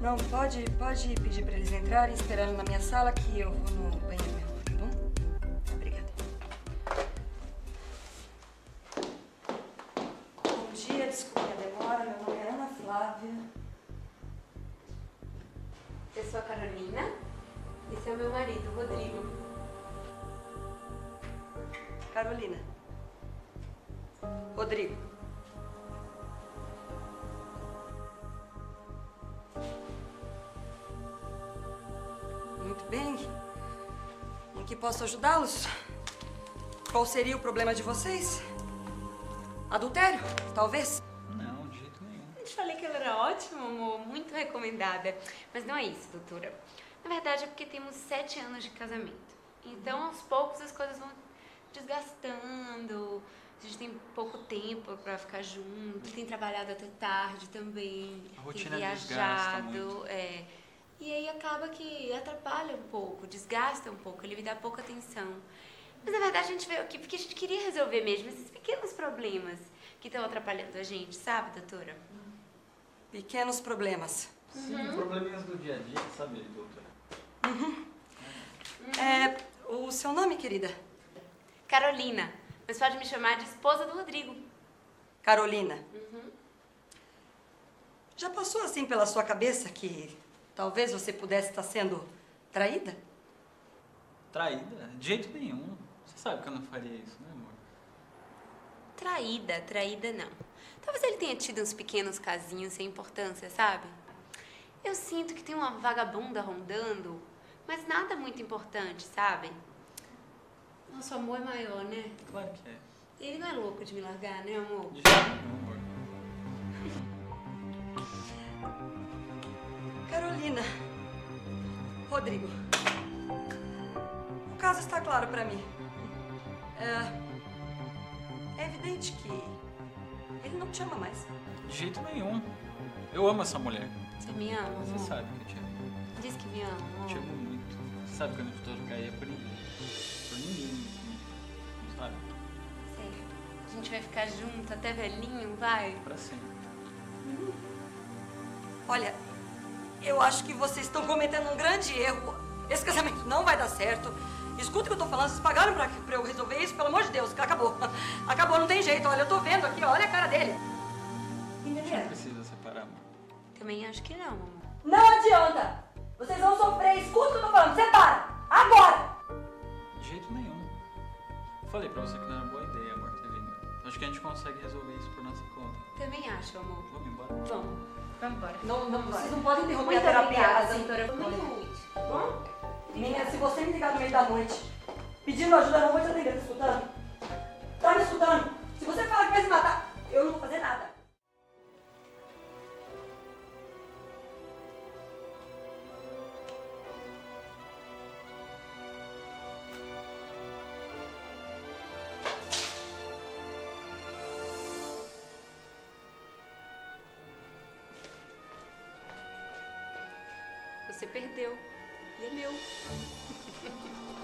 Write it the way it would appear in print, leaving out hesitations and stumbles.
Não, pode pedir pra eles entrarem, esperando na minha sala que eu vou no banheiro mesmo, tá bom? Obrigada. Bom dia, desculpe a demora, meu nome é Ana Flávia. Eu sou a Carolina. Esse é o meu marido, o Rodrigo. Carolina. Rodrigo. Muito bem. Em que posso ajudá-los? Qual seria o problema de vocês? Adultério, talvez? Não, de jeito nenhum. Eu te falei que ela era ótima, amor. Muito recomendada. Mas não é isso, doutora. Na verdade é porque temos 7 anos de casamento. Então, aos poucos, as coisas vão desgastando. A gente tem pouco tempo pra ficar junto. Tem trabalhado até tarde também. A rotina tem desgasta viajado. muito. E aí acaba que atrapalha um pouco, desgasta um pouco. Ele me dá pouca atenção. Mas na verdade a gente veio aqui porque a gente queria resolver mesmo esses pequenos problemas que estão atrapalhando a gente, sabe, doutora? Pequenos problemas. Sim, probleminhas do dia a dia, sabe, doutora? O seu nome, querida? Carolina, mas pode me chamar de esposa do Rodrigo. Carolina. Já passou assim pela sua cabeça que talvez você pudesse estar sendo traída? Traída? De jeito nenhum. Você sabe que eu não faria isso, né, amor? Traída não. Talvez ele tenha tido uns pequenos casinhos sem importância, sabe? Eu sinto que tem uma vagabunda rondando, mas nada muito importante, sabe? Nosso amor é maior, né? Claro que é. Ele não é louco de me largar, né, amor? De jeito nenhum, amor. Carolina. Rodrigo. O caso está claro para mim. É evidente que ele não te ama mais. De jeito nenhum. Eu amo essa mulher. Você me ama, amor? Você sabe que eu te amo. Diz que me ama, amor. Eu te amo muito. Você sabe que eu não trocaria por ninguém. Por ninguém nesse mundo. Não sabe? Sei. A gente vai ficar junto até velhinho, vai? Pra sempre. Olha, eu acho que vocês estão cometendo um grande erro. Esse casamento não vai dar certo. Escuta o que eu tô falando. Vocês pagaram pra eu resolver isso? Pelo amor de Deus, acabou. Acabou, não tem jeito. Olha, eu tô vendo aqui, olha a cara dele. A gente não precisa separar, amor. Também acho que não, amor. Não adianta. Vocês vão sofrer. Escuta o que eu tô falando. Separa. Agora. De jeito nenhum. Eu falei pra você que não era boa ideia, amor, ter vindo. Acho que a gente consegue resolver isso por nossa conta. Também acho, amor. Vamos embora? Vamos. Vamos embora. Não, vocês não podem interromper Muito a terapia. obrigada, Assim. doutora. Muito. Tá bom? Minha, se você me ligar no meio da noite pedindo ajuda, eu não vou te atender. Tá escutando? Tá me escutando? Se você falar que vai se matar, eu não vou fazer nada. Você perdeu. E é meu.